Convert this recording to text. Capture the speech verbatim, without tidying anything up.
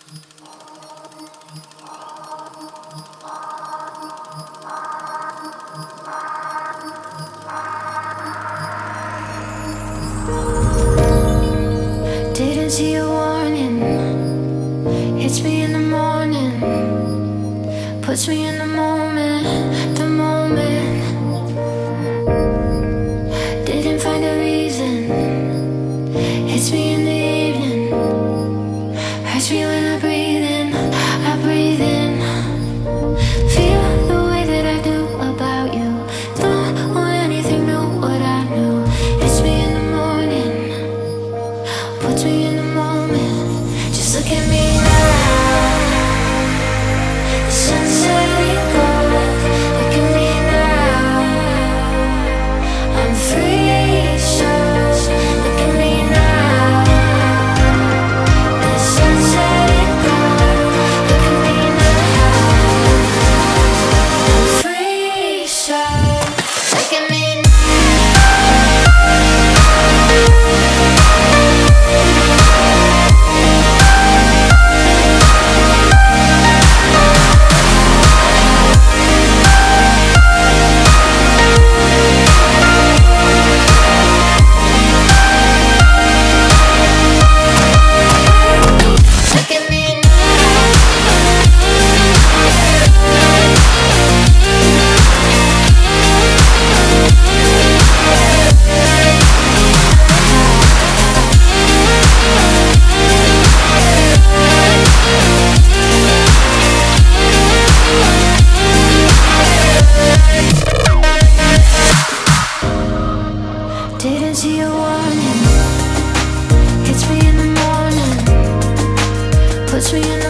Didn't see a warning, hits me in the morning, puts me in the moment, the moment. Didn't find a reason, hits me in the evening, hurts me when I breathe in, I breathe in. Feel the way that I do about you, don't want anything new, what I knew. Hits me in the morning, puts me in the moment. Just look at me now, the sunset we got. Look at me now, I'm free, so look at me now, the sunset we got. Look at me now, I'm free, so look at me now. Look at me Didn't see a warning, hits me in the morning, puts me in the